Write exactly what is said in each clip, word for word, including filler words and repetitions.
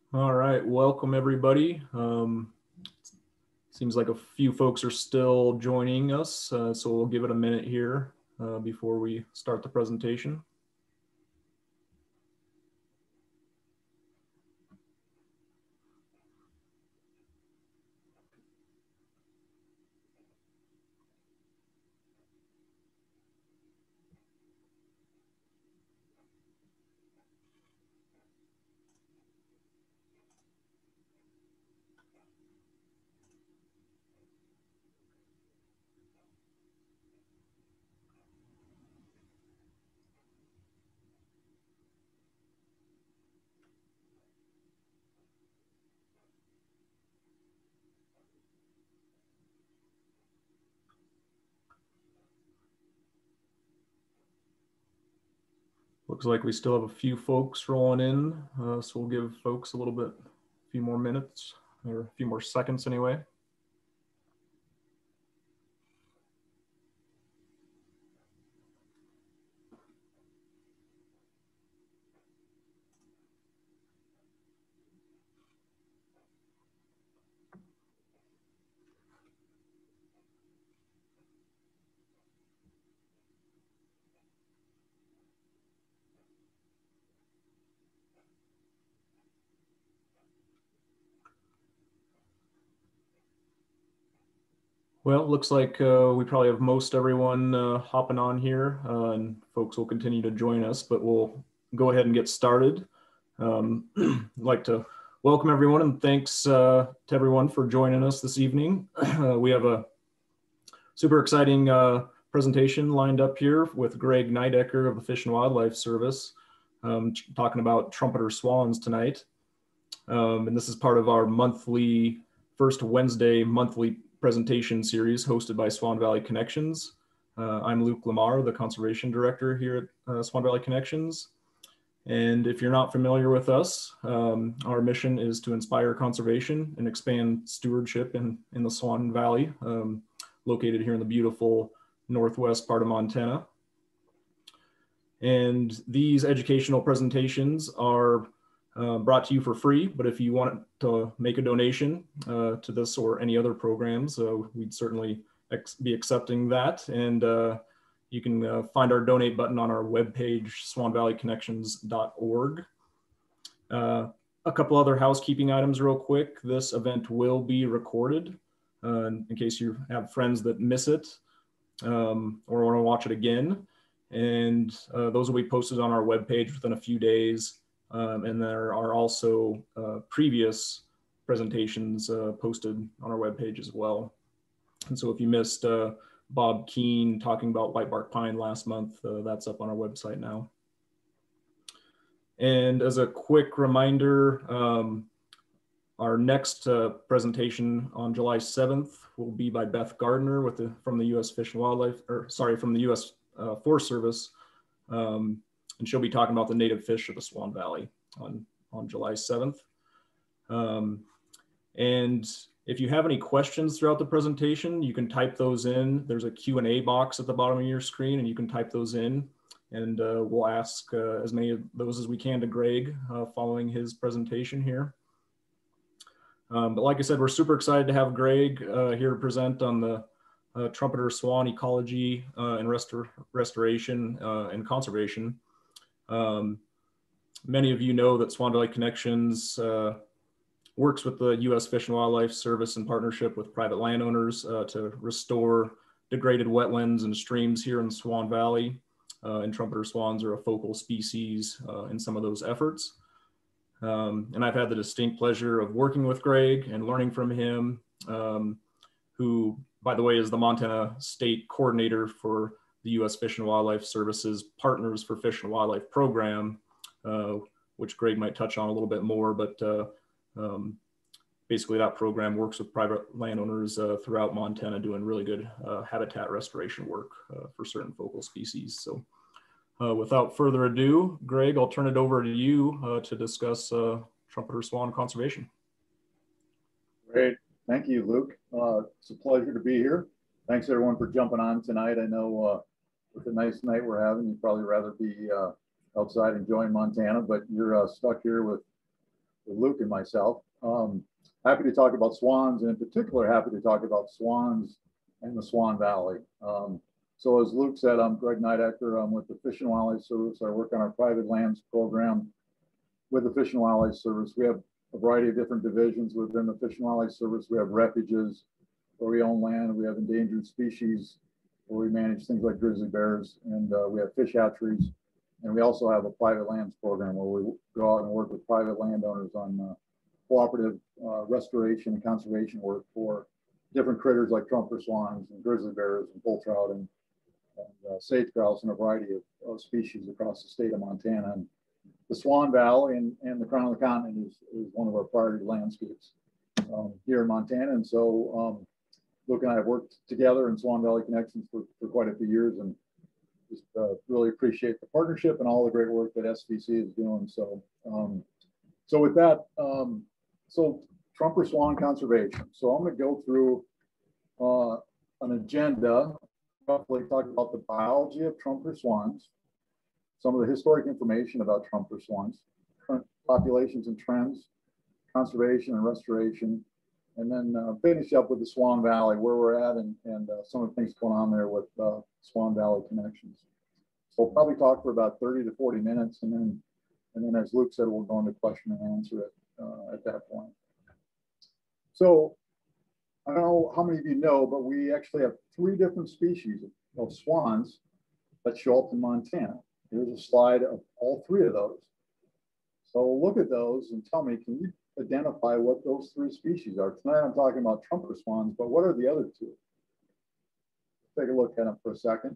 All right, welcome everybody. Um, seems like a few folks are still joining us, uh, so we'll give it a minute here uh, before we start the presentation. Looks like we still have a few folks rolling in, uh, so we'll give folks a little bit, a few more minutes, or a few more seconds anyway. Well, it looks like uh, we probably have most everyone uh, hopping on here, uh, and folks will continue to join us, but we'll go ahead and get started. Um, I'd like to welcome everyone and thanks uh, to everyone for joining us this evening. Uh, we have a super exciting uh, presentation lined up here with Greg Neudecker of the Fish and Wildlife Service, um, talking about trumpeter swans tonight. Um, and this is part of our monthly, first Wednesday monthly presentation series hosted by Swan Valley Connections. Uh, I'm Luke Lamar, the Conservation Director here at uh, Swan Valley Connections. And if you're not familiar with us, um, our mission is to inspire conservation and expand stewardship in, in the Swan Valley, um, located here in the beautiful northwest part of Montana. And these educational presentations are uh, brought to you for free, but if you want to make a donation uh, to this or any other programs, uh, we'd certainly ex be accepting that. And uh, you can uh, find our donate button on our webpage, swan valley connections dot org. Uh, a couple other housekeeping items real quick. This event will be recorded uh, in case you have friends that miss it um, or want to watch it again. And uh, those will be posted on our webpage within a few days. Um, and there are also uh, previous presentations uh, posted on our webpage as well. And so if you missed uh, Bob Keene talking about whitebark pine last month, uh, that's up on our website now. And as a quick reminder, um, our next uh, presentation on July seventh will be by Beth Gardner with the, from the U S Fish and Wildlife, or sorry, from the U S uh, Forest Service. Um, and she'll be talking about the native fish of the Swan Valley on, on July seventh. Um, and if you have any questions throughout the presentation, you can type those in. There's a Q and A box at the bottom of your screen and you can type those in. And uh, we'll ask uh, as many of those as we can to Greg uh, following his presentation here. Um, but like I said, we're super excited to have Greg uh, here to present on the uh, trumpeter swan ecology uh, and restor restoration uh, and conservation. Um, many of you know that Swan Valley Connections uh, works with the U S Fish and Wildlife Service in partnership with private landowners uh, to restore degraded wetlands and streams here in Swan Valley. Uh, and trumpeter swans are a focal species uh, in some of those efforts. Um, and I've had the distinct pleasure of working with Greg and learning from him, um, who, by the way, is the Montana State Coordinator for the U S Fish and Wildlife Service's Partners for Fish and Wildlife program, uh, which Greg might touch on a little bit more, but uh, um, basically that program works with private landowners uh, throughout Montana doing really good uh, habitat restoration work uh, for certain focal species. So. Uh, without further ado, Greg, I'll turn it over to you uh, to discuss uh, trumpeter swan conservation. Great. Thank you, Luke. Uh, it's a pleasure to be here. Thanks everyone for jumping on tonight. I know uh, with the nice night we're having, you'd probably rather be uh, outside enjoying Montana, but you're uh, stuck here with Luke and myself. Um, happy to talk about swans, and in particular, happy to talk about swans and the Swan Valley. Um, so as Luke said, I'm Greg Neudecker. I'm with the Fish and Wildlife Service. I work on our private lands program with the Fish and Wildlife Service. We have a variety of different divisions within the Fish and Wildlife Service. We have refuges where we own land. We have endangered species where we manage things like grizzly bears, and uh, we have fish hatcheries. And we also have a private lands program where we go out and work with private landowners on uh, cooperative uh, restoration and conservation work for different critters like trumpeter swans and grizzly bears and bull trout and, and uh, sage grouse and a variety of, of species across the state of Montana. And the Swan Valley and, and the Crown of the Continent is, is one of our priority landscapes um, here in Montana. And so um, Luke and I have worked together in Swan Valley Connections for, for quite a few years, and just uh, really appreciate the partnership and all the great work that S V C is doing. So, um, so with that, um, so trumpeter swan conservation. So I'm going to go through uh, an agenda, roughly talk about the biology of trumpeter swans, some of the historic information about trumpeter swans, current populations and trends, conservation and restoration, and then uh, finish up with the Swan Valley, where we're at, and, and uh, some of the things going on there with uh, Swan Valley connections. So we'll probably talk for about thirty to forty minutes, and then, and then as Luke said, we'll go into question and answer it uh, at that point. So I don't know how many of you know, but we actually have three different species of, of swans that show up in Montana. Here's a slide of all three of those. So look at those and tell me, can you identify what those three species are? Tonight I'm talking about trumpeter swans, but what are the other two? Take a look at them for a second.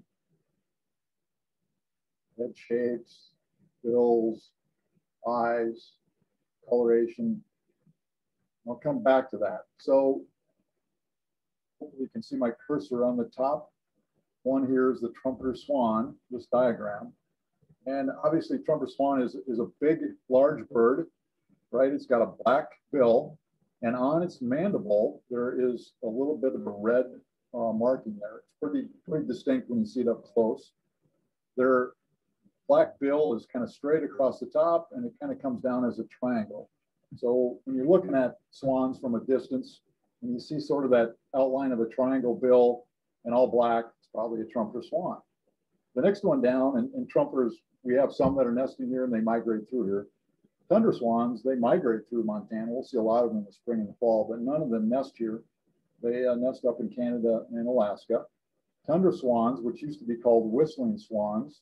Head shapes, bills, eyes, coloration. I'll come back to that. So hopefully you can see my cursor on the top. One here is the trumpeter swan, this diagram. And obviously trumpeter swan is, is a big, large bird, right? It's got a black bill, and on its mandible, there is a little bit of a red uh, marking there. It's pretty, pretty distinct when you see it up close. Their black bill is kind of straight across the top, and it kind of comes down as a triangle. So when you're looking at swans from a distance, and you see sort of that outline of a triangle bill and all black, it's probably a trumpeter swan. The next one down, and, and trumpeters, we have some that are nesting here and they migrate through here. Tundra swans, they migrate through Montana. We'll see a lot of them in the spring and the fall, but none of them nest here. They uh, nest up in Canada and Alaska. Tundra swans, which used to be called whistling swans,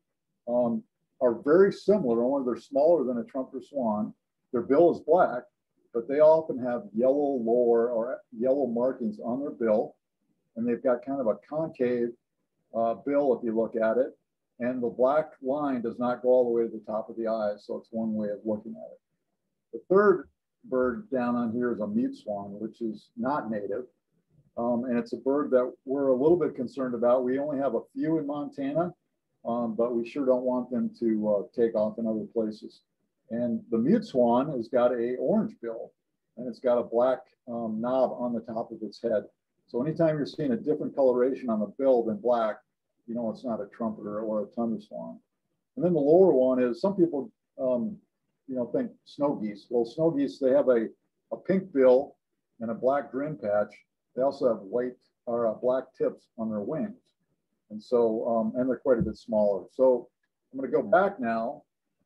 um, are very similar, only they're smaller than a trumpeter swan. Their bill is black, but they often have yellow lower or yellow markings on their bill, and they've got kind of a concave uh, bill if you look at it. And the black line does not go all the way to the top of the eyes, so it's one way of looking at it. The third bird down on here is a mute swan, which is not native. Um, and it's a bird that we're a little bit concerned about. We only have a few in Montana, um, but we sure don't want them to uh, take off in other places. And the mute swan has got a orange bill, and it's got a black um, knob on the top of its head. So anytime you're seeing a different coloration on the bill than black, you know it's not a trumpeter or a tundra swan. And then the lower one is, some people um, you know, think snow geese. Well, snow geese, they have a, a pink bill and a black grin patch. They also have white or uh, black tips on their wings. And so, um, and they're quite a bit smaller. So I'm going to go back now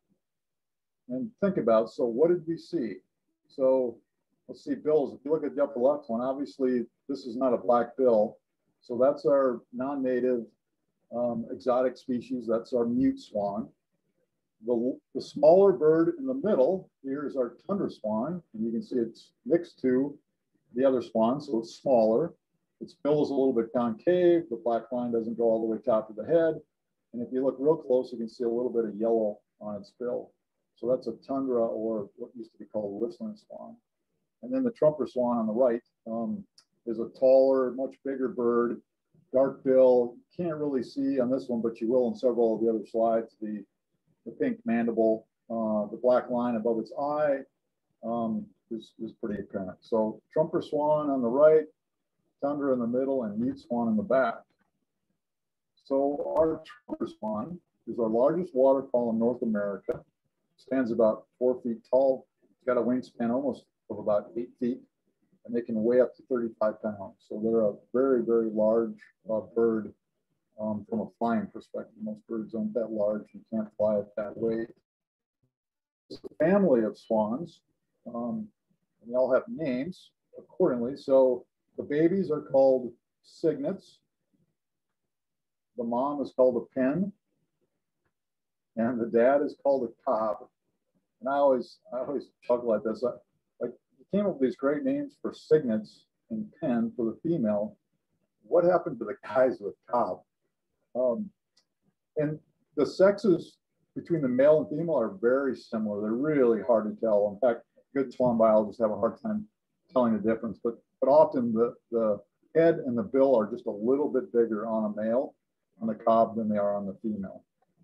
and think about, so what did we see? So let's see bills. If you look at the upper left one, obviously this is not a black bill. So that's our non-native um, exotic species. That's our mute swan. The, the smaller bird in the middle here is our tundra swan. And you can see it's next to the other swan, so it's smaller. Its bill is a little bit concave. The black line doesn't go all the way top of the head. And if you look real close, you can see a little bit of yellow on its bill. So that's a tundra, or what used to be called a whistling swan. And then the trumpeter swan on the right um, is a taller, much bigger bird, dark bill. Can't really see on this one, but you will in several of the other slides. The, the pink mandible, uh, the black line above its eye um, is, is pretty apparent. So trumpeter swan on the right, tundra in the middle, and mute swan in the back. So our trumpeter swan is our largest waterfowl in North America. Stands about four feet tall, got a wingspan almost of about eight feet, and they can weigh up to thirty-five pounds. So they're a very, very large uh, bird um, from a flying perspective. Most birds aren't that large. You can't fly at that weight. It's a family of swans, um, and they all have names accordingly. So the babies are called cygnets. The mom is called a pen, and the dad is called a cob. And I always, I always chuckle at this. I, like, you came up with these great names for cygnets and pen for the female. What happened to the guys with cob? Um, and the sexes between the male and female are very similar. They're really hard to tell. In fact, good swan biologists have a hard time telling the difference. But but often the the head and the bill are just a little bit bigger on a male, on the cob, than they are on the female.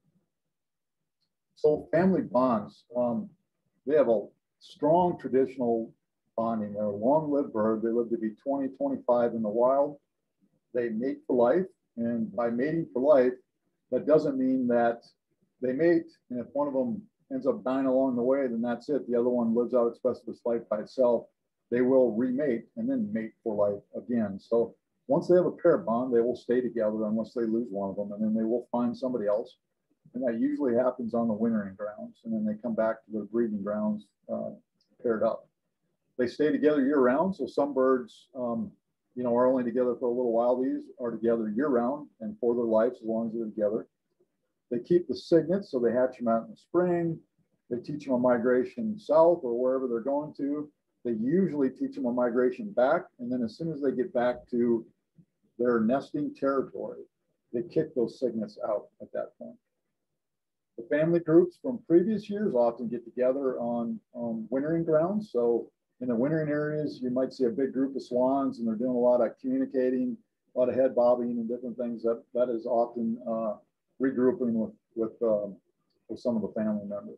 So family bonds, um, they have a strong traditional bonding. They're a long-lived bird. They live to be twenty, twenty-five in the wild. They mate for life, and by mating for life, that doesn't mean that they mate, and if one of them ends up dying along the way, then that's it. The other one lives out its rest of its life by itself. They will remate and then mate for life again. So once they have a pair bond, they will stay together unless they lose one of them, and then they will find somebody else. And that usually happens on the wintering grounds, and then they come back to their breeding grounds uh, paired up. They stay together year round. So some birds, um, you know, are only together for a little while. These are together year round and for their lives as long as they're together. They keep the cygnets, so they hatch them out in the spring. They teach them a migration south or wherever they're going to. They usually teach them a migration back, and then as soon as they get back to their nesting territory, they kick those cygnets out at that point. The family groups from previous years often get together on, on wintering grounds. So in the wintering areas, you might see a big group of swans, and they're doing a lot of communicating, a lot of head bobbing and different things. That, that is often uh, regrouping with, with, um, with some of the family members.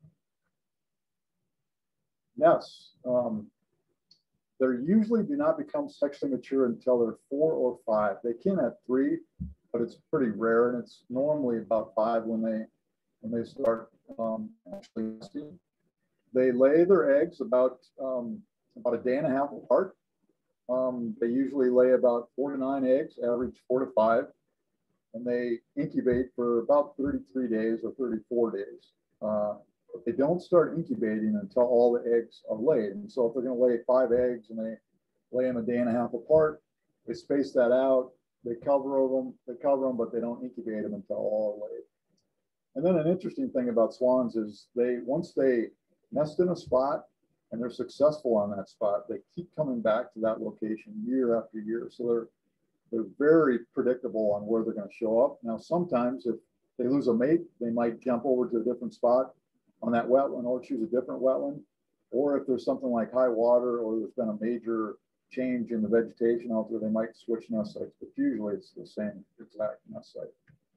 Nests. Um, they usually do not become sexually mature until they're four or five. They can at three, but it's pretty rare, and it's normally about five when they when they start um, actually nesting. They lay their eggs about um, about a day and a half apart. Um, they usually lay about four to nine eggs, average four to five, and they incubate for about thirty-three days or thirty-four days. Uh, but they don't start incubating until all the eggs are laid. And so if they're going to lay five eggs and they lay them a day and a half apart, they space that out. They cover them, they cover them, but they don't incubate them until all are laid. And then an interesting thing about swans is they, once they nest in a spot and they're successful on that spot, they keep coming back to that location year after year. So they're, they're very predictable on where they're going to show up. Now, sometimes if they lose a mate, they might jump over to a different spot on that wetland or choose a different wetland. Or if there's something like high water or there's been a major change in the vegetation out there, they might switch nest sites, but usually it's the same exact nest site.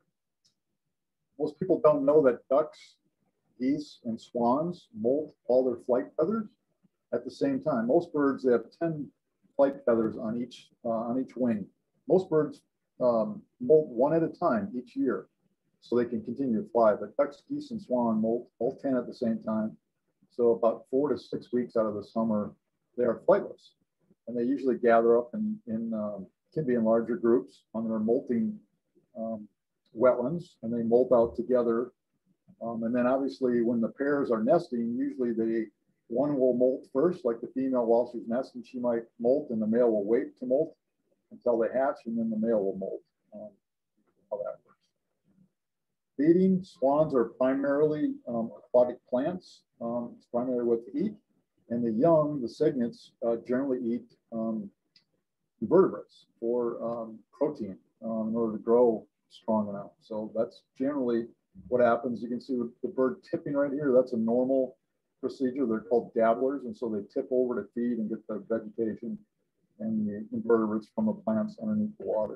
Most people don't know that ducks, geese, and swans molt all their flight feathers at the same time. Most birds, they have ten flight feathers on each uh, on each wing. Most birds um, molt one at a time each year, so they can continue to fly. But ducks, geese, and swan molt all ten at the same time. So about four to six weeks out of the summer, they are flightless, and they usually gather up in, in um, can be in larger groups on their molting um, wetlands, and they molt out together. Um, and then obviously when the pairs are nesting, usually they one will molt first, like the female while she's nesting, she might molt, and the male will wait to molt until they hatch, and then the male will molt. Um, how that works. Feeding, swans are primarily um, aquatic plants. Um, it's primarily what they eat. And the young, the cygnets, uh, generally eat um, invertebrates for um, protein um, in order to grow strong enough. So that's generally what happens. You can see the bird tipping right here. That's a normal procedure. They're called dabblers. And so they tip over to feed and get the vegetation and the invertebrates from the plants underneath the water.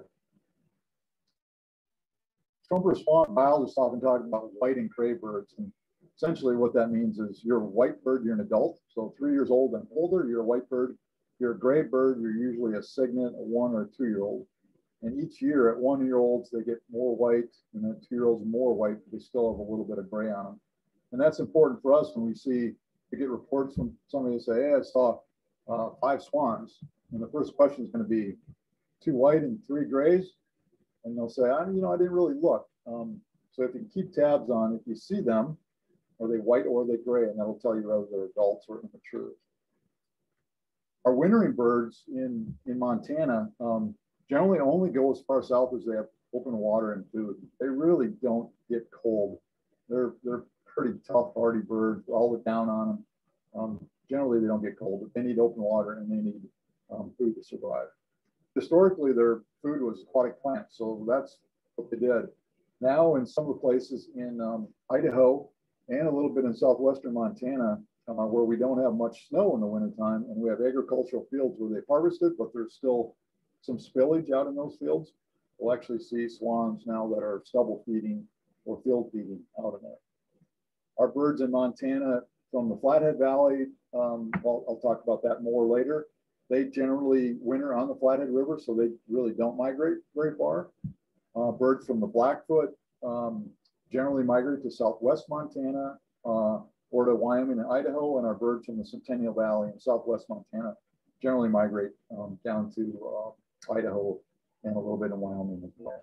Trumpeter swan biologists often talk about white and gray birds. And essentially what that means is you're a white bird, you're an adult. So three years old and older, you're a white bird. You're a gray bird, you're usually a cygnet, a one or a two-year-old. And each year at one-year-olds, they get more white, and at two-year-olds more white, but they still have a little bit of gray on them. And that's important for us when we see we get reports from somebody who say, hey, I saw uh, five swans. And the first question is going to be two white and three grays. And they'll say, I, you know, I didn't really look. Um, so if you can keep tabs on, if you see them, are they white or are they gray? And that'll tell you whether they're adults or immature. Our wintering birds in, in Montana um, generally only go as far south as they have open water and food. They really don't get cold. They're, they're pretty tough, hardy birds. All the down on them. Um, generally, they don't get cold, but they need open water and they need um, food to survive. Historically, their food was aquatic plants, so that's what they did. Now, in some of the places in um, Idaho and a little bit in southwestern Montana, uh, where we don't have much snow in the wintertime, and we have agricultural fields where they've harvested, but there's still some spillage out in those fields, we'll actually see swans now that are stubble feeding or field feeding out in there. Our birds in Montana from the Flathead Valley, um, I'll, I'll talk about that more later. They generally winter on the Flathead River, so they really don't migrate very far. Uh, birds from the Blackfoot um, generally migrate to southwest Montana uh, or to Wyoming and Idaho, and our birds from the Centennial Valley in southwest Montana generally migrate um, down to uh, Idaho and a little bit in Wyoming as well.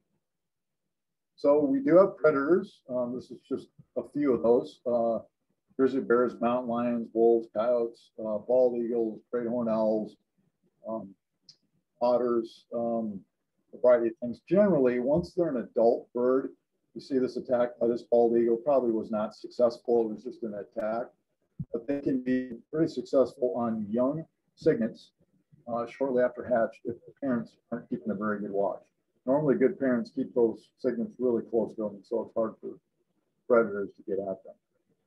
So we do have predators. Um, this is just a few of those. Uh, grizzly bears, mountain lions, wolves, coyotes, uh, bald eagles, great horned owls, um, otters, um, a variety of things. Generally, once they're an adult bird, you see this attack by this bald eagle probably was not successful. It was just an attack. But they can be pretty successful on young cygnets uh, shortly after hatch if the parents aren't keeping a very good watch. Normally, good parents keep those cygnets really close to them, so it's hard for predators to get at them.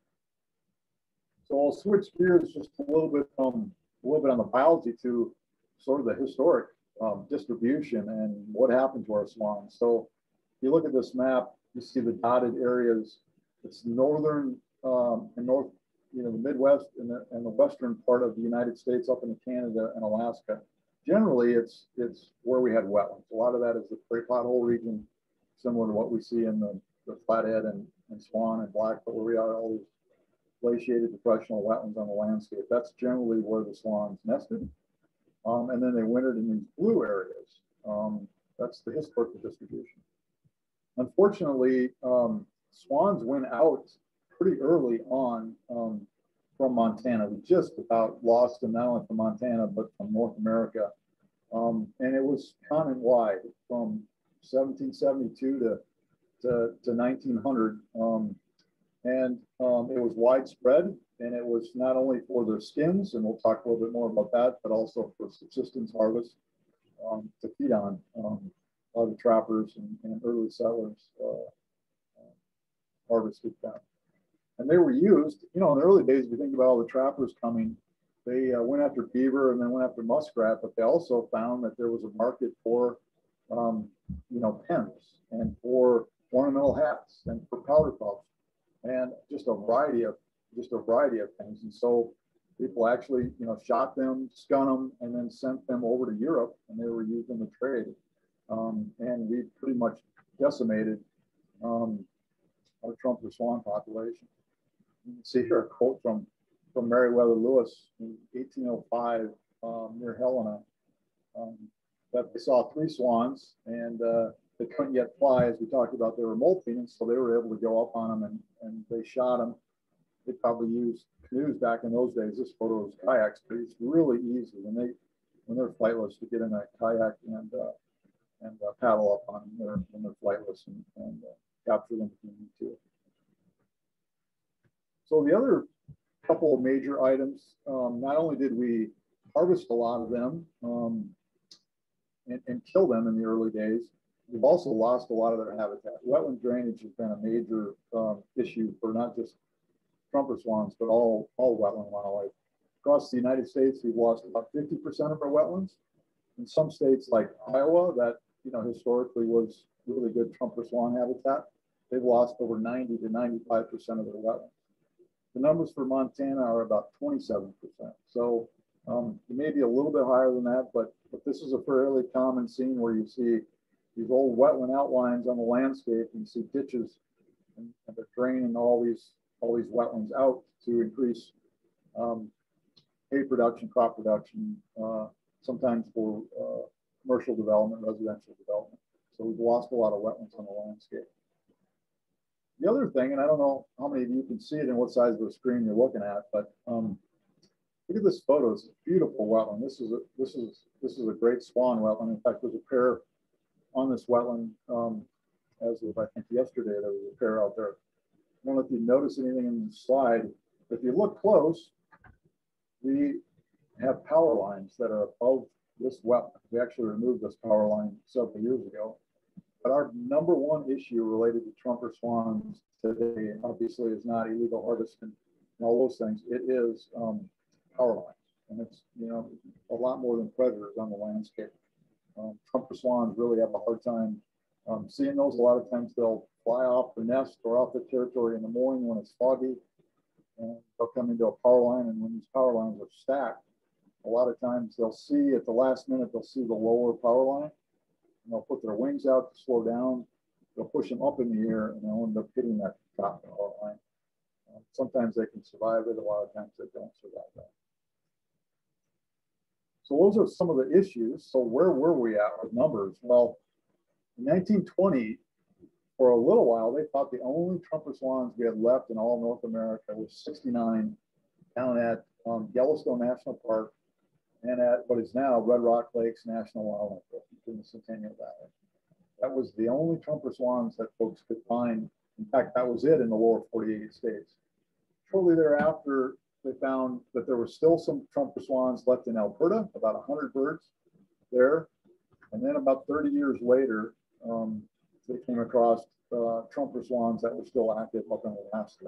So I'll switch gears just a little bit, um, a little bit on the biology to sort of the historic um, distribution and what happened to our swans. So if you look at this map, you see the dotted areas. It's northern um, and north, you know, the Midwest and the, and the western part of the United States up into Canada and Alaska. Generally, it's it's where we had wetlands. A lot of that is the Great Pothole region, similar to what we see in the, the Flathead and, and Swan and Blackfoot, where we are all these glaciated depressional wetlands on the landscape. That's generally where the swans nested. Um, and then they wintered in these blue areas. Um, that's the historical distribution. Unfortunately, um, swans went out pretty early on um, from Montana. We just about lost them not only from Montana, but from North America. Um, and it was continent-wide from seventeen seventy-two to, to, to nineteen hundred. Um, and um, it was widespread, and it was not only for their skins, and we'll talk a little bit more about that, but also for subsistence harvest um, to feed on um, a lot of the trappers and, and early settlers uh, uh, harvested them. And they were used, you know, in the early days, if you think about all the trappers coming, they uh, went after beaver and then went after muskrat, but they also found that there was a market for, um, you know, pens and for ornamental hats and for powder puffs and just a variety of, just a variety of things. And so people actually, you know, shot them, skun them, and then sent them over to Europe, and they were used in the trade. Um, and we pretty much decimated um, our trumpeter swan population. You can see here a quote from, from Meriwether Lewis in eighteen oh five um, near Helena, um, that they saw three swans, and uh, they couldn't yet fly, as we talked about. They were molting, and so they were able to go up on them, and, and they shot them. They probably used canoes back in those days. This photo was kayaks, but it's really easy when they when they're flightless to get in a kayak and uh, and uh, paddle up on them when they're, when they're flightless and, and uh, capture them if you need to. So the other couple of major items, um, not only did we harvest a lot of them um, and, and kill them in the early days, we've also lost a lot of their habitat. Wetland drainage has been a major um, issue for not just trumpeter swans, but all, all wetland wildlife. Across the United States, we've lost about fifty percent of our wetlands. In some states like Iowa, that, you know, historically was really good trumpeter swan habitat, they've lost over ninety to ninety-five percent of their wetlands. The numbers for Montana are about twenty-seven percent. So um, it may be a little bit higher than that, but, but this is a fairly common scene where you see these old wetland outlines on the landscape, and you see ditches, and, and they're draining all these all these wetlands out to increase um, hay production, crop production, uh, sometimes for uh, commercial development, residential development. So we've lost a lot of wetlands on the landscape. The other thing, and I don't know how many of you can see it and what size of the screen you're looking at, but um, look at this photo. It's a beautiful wetland. This is a this is this is a great swan wetland. In fact, there's a pair on this wetland. Um, as of I think yesterday, there was a pair out there. I don't know if you notice anything in the slide. If you look close, we have power lines that are above this wetland. We actually removed this power line several years ago. But our number one issue related to trumper swans today, obviously, is not illegal harvesting and all those things. It is um, power lines, and it's you know a lot more than predators on the landscape. Um, trumper swans really have a hard time um, seeing those. A lot of times they'll fly off the nest or off the territory in the morning when it's foggy, and they'll come into a power line. And when these power lines are stacked, a lot of times they'll see at the last minute they'll see the lower power line. And they'll put their wings out to slow down. They'll push them up in the air, and they'll end up hitting that top power line. Uh, sometimes they can survive it. A lot of times they don't survive that. So those are some of the issues. So where were we at with numbers? Well, in nineteen twenty, for a little while, they thought the only trumper swans we had left in all of North America was sixty-nine down at um, Yellowstone National Park and at what is now Red Rock Lakes National Wildlife Refuge in the Centennial Valley. That was the only trumper swans that folks could find. In fact, that was it in the lower forty-eight states. Shortly thereafter, they found that there were still some trumper swans left in Alberta, about one hundred birds there. And then about thirty years later, um, they came across uh, trumper swans that were still active up in Alaska.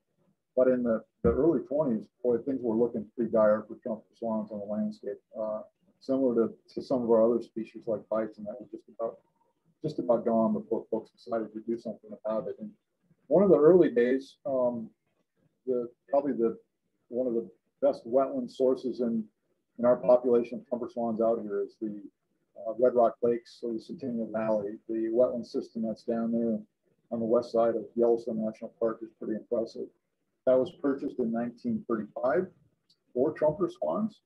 But in the, the early twenties, boy, things were looking pretty dire for trumper swans on the landscape. Uh, similar to, to some of our other species like bison that were just about just about gone before folks decided to do something about it. And one of the early days, um, the probably the one of the best wetland sources in in our population of trumper swans out here is the uh, Red Rock Lakes, so the Centennial Valley. The wetland system that's down there on the west side of Yellowstone National Park is pretty impressive. That was purchased in nineteen thirty-five for trumper swans.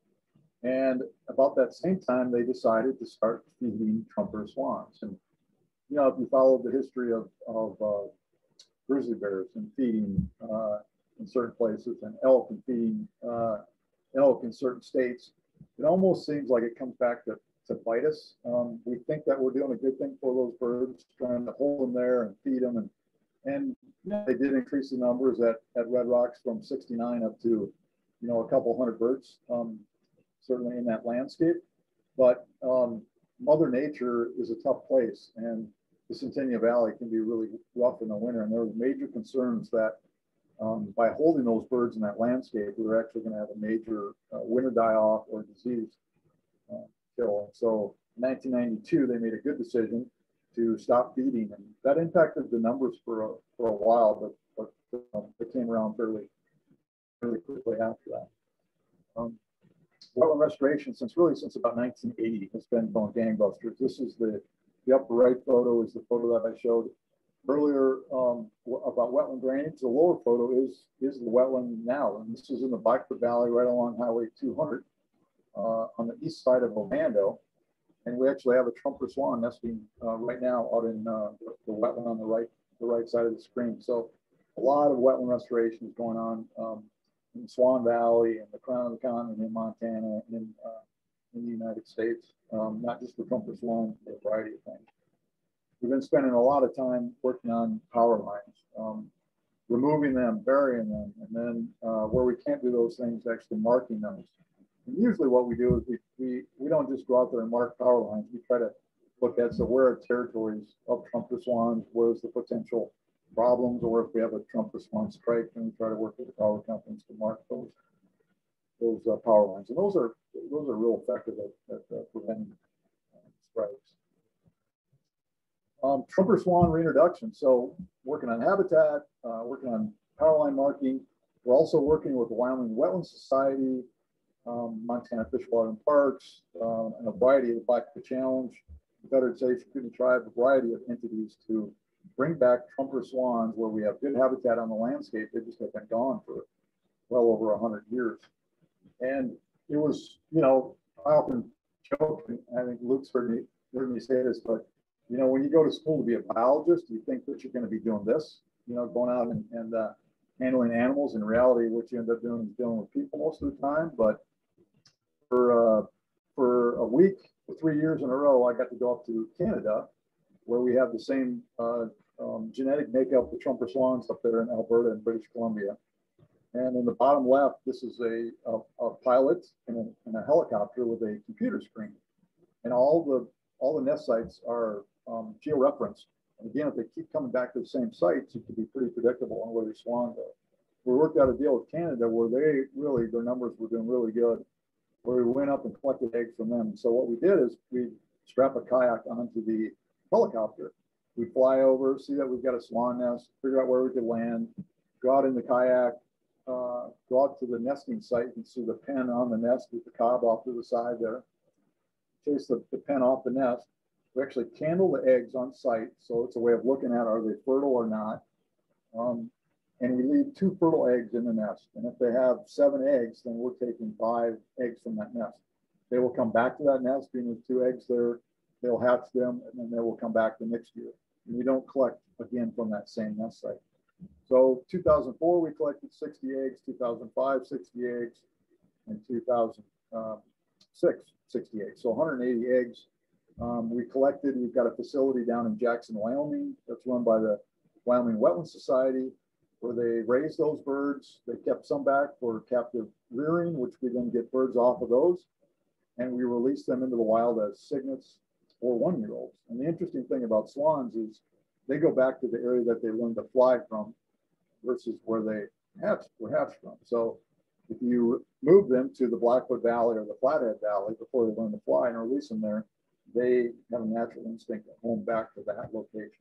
And about that same time, they decided to start feeding trumper swans. And, you know, if you followed the history of, of uh, grizzly bears and feeding uh, in certain places and elk and feeding uh, elk in certain states, it almost seems like it comes back to, to bite us. Um, we think that we're doing a good thing for those birds, trying to hold them there and feed them. And, and you know, they did increase the numbers at, at Red Rocks from sixty-nine up to, you know, a couple hundred birds, um, certainly in that landscape. But um, Mother Nature is a tough place, and the Centennial Valley can be really rough in the winter. And there were major concerns that um, by holding those birds in that landscape, we were actually going to have a major uh, winter die-off or disease uh, kill. And so in nineteen ninety-two, they made a good decision to stop feeding, and that impacted the numbers for a, for a while, but, but um, it came around fairly, fairly quickly after that. Um, wetland restoration, since really since about nineteen eighty, has been going gangbusters. This is the, the upper right photo is the photo that I showed earlier um, about wetland drainage. The lower photo is, is the wetland now, and this is in the Blackfoot Valley right along Highway two hundred uh, on the east side of Orlando. And we actually have a trumper swan nesting uh, right now out in uh, the, the wetland on the right, the right side of the screen. So a lot of wetland restoration is going on um, in Swan Valley and the Crown of the Continent in Montana and in, uh, in the United States, um, not just for trumper swan, but a variety of things. We've been spending a lot of time working on power lines, um, removing them, burying them, and then uh, where we can't do those things, actually marking those. And usually what we do is we, we, we don't just go out there and mark power lines. We try to look at, so where are territories of trumper swans, where's the potential problems, or if we have a trumper swan strike, and we try to work with the power companies to mark those those uh, power lines. And those are those are real effective at, at uh, preventing uh, strikes. Um, trumper swan reintroduction. So working on habitat, uh, working on power line marking. We're also working with the Wyoming Wetland Society, Um, Montana Fish, Water and Parks, uh, and a variety of the Blackfoot Challenge, Confederate States Kootenai Tribe, a variety of entities to bring back trumper swans where we have good habitat on the landscape. They just have been gone for well over a hundred years. And it was, you know, I often joke, and I think Luke's heard me, heard me say this, but, you know, when you go to school to be a biologist, you think that you're going to be doing this, you know, going out and, and uh, handling animals. In reality, what you end up doing is dealing with people most of the time. But for, uh, for a week, for three years in a row, I got to go up to Canada, where we have the same uh, um, genetic makeup, the trumpeter swans up there in Alberta and British Columbia. And in the bottom left, this is a, a, a pilot in a, in a helicopter with a computer screen. And all the all the nest sites are um, georeferenced. And again, if they keep coming back to the same sites, it can be pretty predictable on where the swans are. We worked out a deal with Canada where they really, their numbers were doing really good, where we went up and collected eggs from them. So what we did is we strap a kayak onto the helicopter. We fly over, see that we've got a swan nest, figure out where we could land, go out in the kayak, uh, go out to the nesting site. You can see the pen on the nest with the cob off to the side there. Chase the, the pen off the nest. We actually candle the eggs on site. So it's a way of looking at, are they fertile or not? Um, and we leave two fertile eggs in the nest. And if they have seven eggs, then we're taking five eggs from that nest. They will come back to that nest, being with two eggs there. They'll hatch them, and then they will come back the next year. And we don't collect again from that same nest site. So two thousand four, we collected sixty eggs, two thousand five, sixty eggs, and two thousand six, sixty eggs. So one hundred eighty eggs um, we collected. We've got a facility down in Jackson, Wyoming, that's run by the Wyoming Wetland Society, where they raise those birds. They kept some back for captive rearing, which we then get birds off of those. And we release them into the wild as cygnets or one-year-olds. And the interesting thing about swans is they go back to the area that they learned to fly from versus where they hatched, were hatched from. So if you move them to the Blackfoot Valley or the Flathead Valley before they learn to fly and release them there, they have a natural instinct to home back to that location.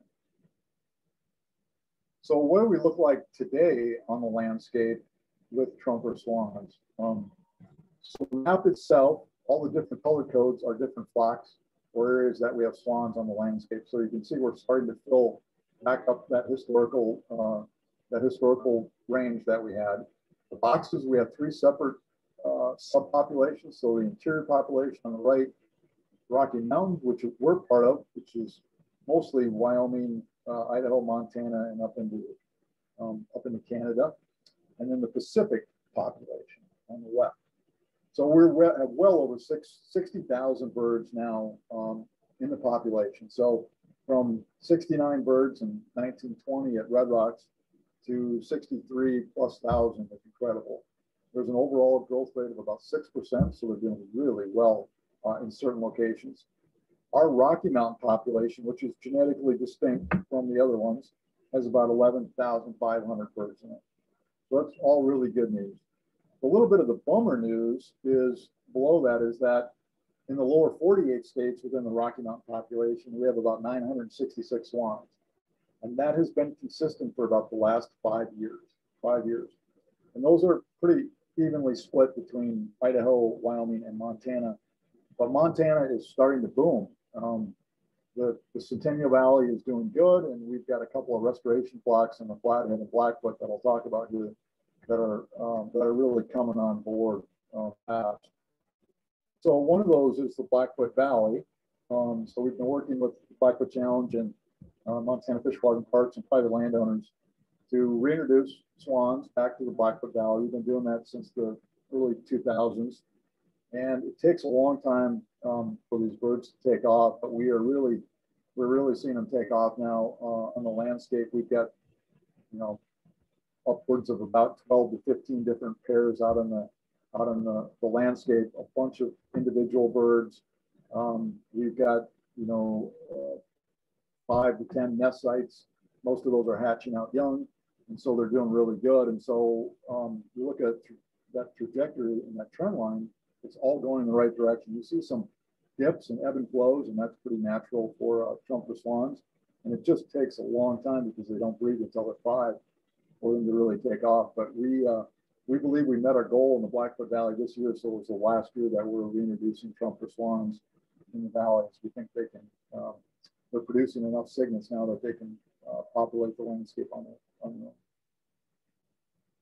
So what do we look like today on the landscape with trumpeter swans? Um, so the map itself, all the different color codes are different flocks or areas that we have swans on the landscape. So you can see we're starting to fill back up that historical uh, that historical range that we had. The boxes, we have three separate uh, subpopulations. So the interior population on the right, Rocky Mountains, which we're part of, which is mostly Wyoming, uh, Idaho, Montana, and up into um, up into Canada, and then the Pacific population on the left. So we're we have well over six, sixty thousand birds now um, in the population. So from sixty-nine birds in nineteen twenty at Red Rocks to sixty-three plus thousand is incredible. There's an overall growth rate of about six percent, so they're doing really well uh, in certain locations. Our Rocky Mountain population, which is genetically distinct from the other ones, has about eleven thousand five hundred birds in it. So that's all really good news. A little bit of the bummer news is below that is that in the lower forty-eight states within the Rocky Mountain population, we have about nine hundred sixty-six swans. And that has been consistent for about the last five years, five years. And those are pretty evenly split between Idaho, Wyoming, and Montana. But Montana is starting to boom. Um, the, the Centennial Valley is doing good, and we've got a couple of restoration flocks in the Flathead and Blackfoot that I'll talk about here that are um, that are really coming on board uh, fast. So one of those is the Blackfoot Valley. Um, so we've been working with the Blackfoot Challenge and uh, Montana Fish, Wildlife Parks and private landowners to reintroduce swans back to the Blackfoot Valley. We've been doing that since the early two thousands. And it takes a long time um, for these birds to take off, but we are really, we're really seeing them take off now uh, on the landscape. We've got, you know, upwards of about twelve to fifteen different pairs out on the, out on the, the landscape, a bunch of individual birds. Um, we've got, you know, uh, five to ten nest sites. Most of those are hatching out young, and so they're doing really good. And so um, you look at that trajectory and that trend line, it's all going in the right direction. You see some dips and ebb and flows, and that's pretty natural for uh, trumpeter swans. And it just takes a long time because they don't breed until they're five for them to really take off. But we uh, we believe we met our goal in the Blackfoot Valley this year, so it was the last year that we're reintroducing trumpeter swans in the valleys. We think they can, um, they're producing enough cygnets now that they can uh, populate the landscape on their, on their own.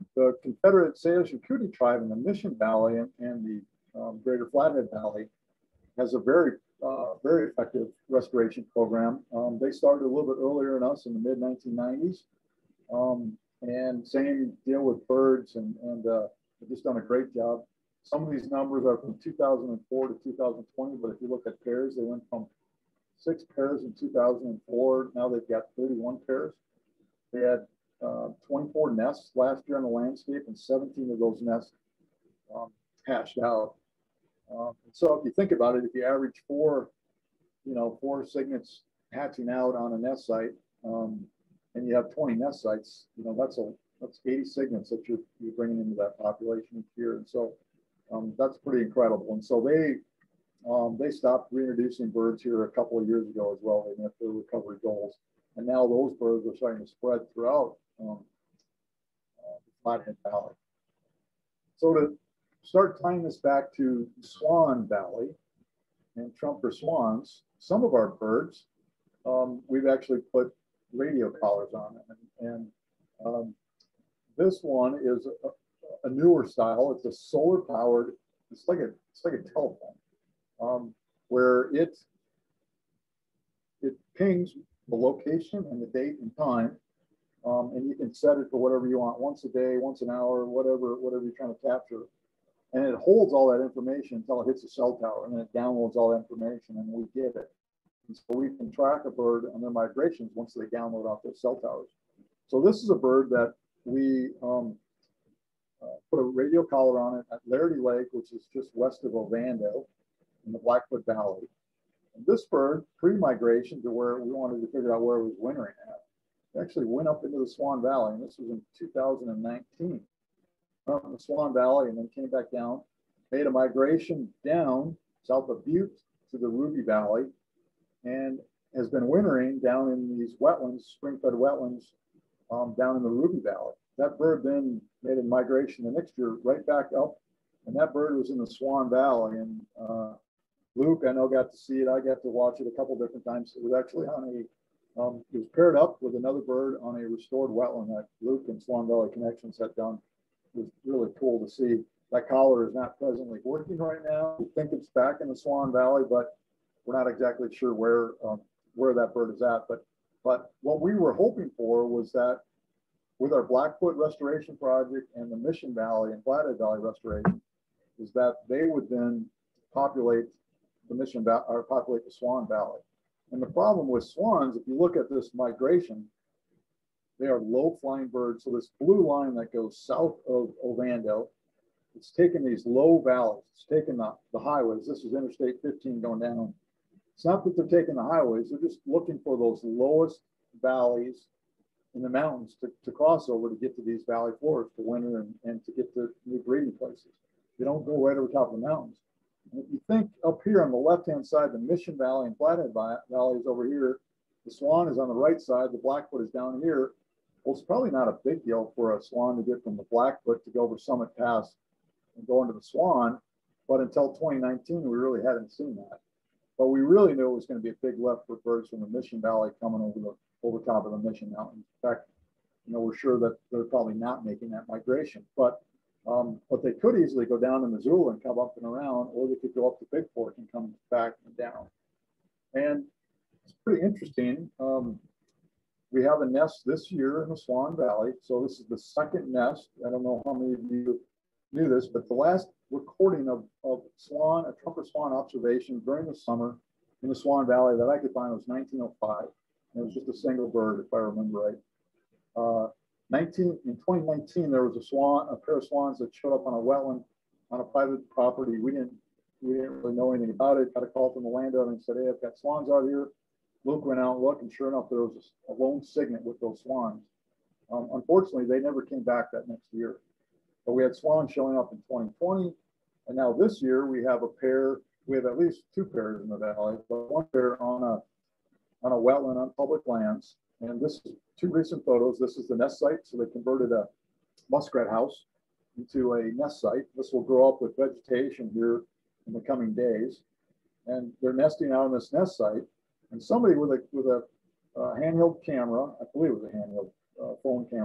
the Confederate Salish and Cootie tribe in the Mission Valley and, and the um, Greater Flathead Valley has a very, uh, very effective restoration program. Um, they started a little bit earlier than us in the mid nineteen nineties. Um, and same deal with birds, and, and uh, they've just done a great job. Some of these numbers are from two thousand four to two thousand twenty, but if you look at pairs, they went from six pairs in two thousand four. Now they've got thirty-one pairs. They had uh, twenty-four nests last year on the landscape, and seventeen of those nests um, hatched out. Uh, so if you think about it, if you average four, you know, four cygnets hatching out on a nest site, um, and you have twenty nest sites, you know, that's a that's eighty cygnets that you're, you're bringing into that population each year. And so um, that's pretty incredible. And so they um, they stopped reintroducing birds here a couple of years ago as well. They met their recovery goals. And now those birds are starting to spread throughout um, uh, the Flathead Valley. So to start tying this back to Swan Valley and trumpeter swans, some of our birds, um, we've actually put radio collars on them. And, and um, this one is a, a newer style. It's a solar powered, it's like a, it's like a telephone, um, where it, it pings the location and the date and time. Um, and you can set it for whatever you want, once a day, once an hour, whatever, whatever you're trying to capture. And it holds all that information until it hits a cell tower, and then it downloads all that information, and we get it. And so we can track a bird on their migrations once they download off those cell towers. So this is a bird that we um, uh, put a radio collar on it at Lairdy Lake, which is just west of Ovando in the Blackfoot Valley. And this bird, pre-migration to where we wanted to figure out where it was wintering at, it actually went up into the Swan Valley, and this was in two thousand nineteen. Up in the Swan Valley, and then came back down, made a migration down south of Butte to the Ruby Valley, and has been wintering down in these wetlands, spring-fed wetlands, um, down in the Ruby Valley. That bird then made a migration the next year right back up, and that bird was in the Swan Valley. And uh, Luke, I know, got to see it. I got to watch it a couple different times. It was actually on a, um, it was paired up with another bird on a restored wetland that Luke and Swan Valley Connections had done. It was really cool to see. That collar is not presently working right now. We think it's back in the Swan Valley, but we're not exactly sure where um, where that bird is at. But but what we were hoping for was that with our Blackfoot Restoration Project and the Mission Valley and Flathead Valley Restoration, is that they would then populate the Mission Valley or populate the Swan Valley. And the problem with swans, if you look at this migration, they are low-flying birds. So this blue line that goes south of Ovando, it's taken these low valleys. It's taken the, the highways. This is Interstate fifteen going down. It's not that they're taking the highways. They're just looking for those lowest valleys in the mountains to, to cross over to get to these valley floors to winter and, and to get to new breeding places. They don't go right over top of the mountains. And if you think up here on the left-hand side, the Mission Valley and Flathead Valley is over here. The Swan is on the right side. The Blackfoot is down here. Well, it's probably not a big deal for a swan to get from the Blackfoot to go over Summit Pass and go into the Swan, but until twenty nineteen, we really hadn't seen that. But we really knew it was going to be a big lift for birds from the Mission Valley coming over the over top of the Mission Mountains. In fact, you know, we're sure that they're probably not making that migration, but um, but they could easily go down to Missoula and come up and around, or they could go up to Big Fork and come back and down. And it's pretty interesting. Um, We have a nest this year in the Swan Valley. So this is the second nest. I don't know how many of you knew this, but the last recording of, of swan, a trumpeter swan observation during the summer in the Swan Valley that I could find was nineteen oh five. And it was just a single bird, if I remember right. Uh, nineteen, in twenty nineteen, there was a swan, a pair of swans that showed up on a wetland on a private property. We didn't, we didn't really know anything about it. Got a call from the landowner and said, "Hey, I've got swans out here." Luke went out and looked, and sure enough, there was a lone cygnet with those swans. Um, unfortunately, they never came back that next year. But we had swans showing up in twenty twenty, and now this year we have a pair. We have at least two pairs in the valley, but one pair on a on a wetland on public lands. And this is two recent photos. This is the nest site. So they converted a muskrat house into a nest site. This will grow up with vegetation here in the coming days, and they're nesting out on this nest site. And somebody with a with a uh, handheld camera, I believe it was a handheld uh, phone camera,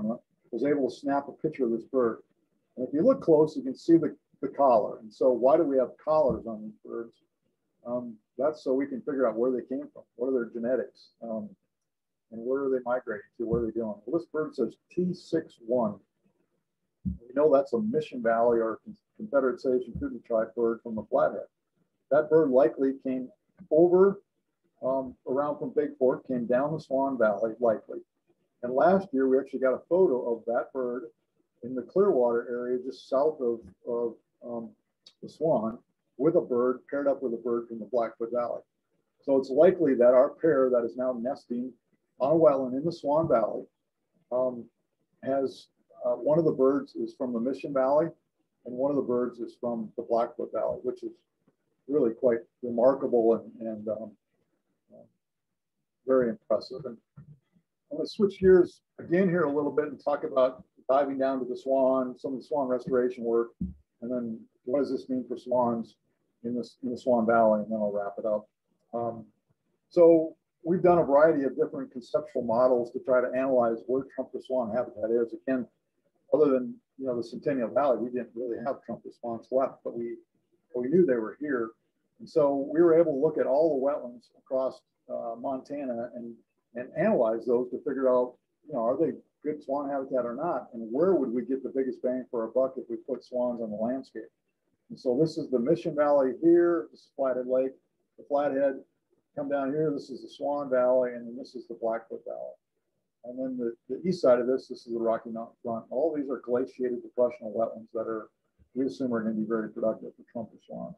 was able to snap a picture of this bird. And if you look close, you can see the, the collar. And so why do we have collars on these birds? Um, that's so we can figure out where they came from, what are their genetics, um, and where are they migrating to, what are they doing? Well, this bird says T sixty-one. We know that's a Mission Valley or Confederate Sage and Kootenai tribe bird from the Flathead. That bird likely came over um, around from Big Fork, came down the Swan Valley, likely. And last year, we actually got a photo of that bird in the Clearwater area, just south of, of um, the Swan, with a bird paired up with a bird from the Blackfoot Valley. So it's likely that our pair that is now nesting on a wetland in the Swan Valley um, has uh, one of the birds is from the Mission Valley and one of the birds is from the Blackfoot Valley, which is really quite remarkable and, and um, uh, very impressive. And I'm going to switch gears again here a little bit and talk about diving down to the swan, some of the swan restoration work, and then what does this mean for swans in, this, in the Swan Valley, and then I'll wrap it up. Um, so we've done a variety of different conceptual models to try to analyze where trumpeter swan habitat is. Again, other than you know the Centennial Valley, we didn't really have trumpeter swans left, but we but we knew they were here, and so we were able to look at all the wetlands across uh, Montana and and analyze those to figure out you know are they good swan habitat or not, and where would we get the biggest bang for our buck if we put swans on the landscape. And so this is the Mission Valley here, this is Flathead Lake, the Flathead. Come down here, this is the Swan Valley, and then this is the Blackfoot Valley. And then the, the east side of this, this is the Rocky Mountain front. All these are glaciated depressional wetlands that are, we assume are going to be very productive for trumpeter swans.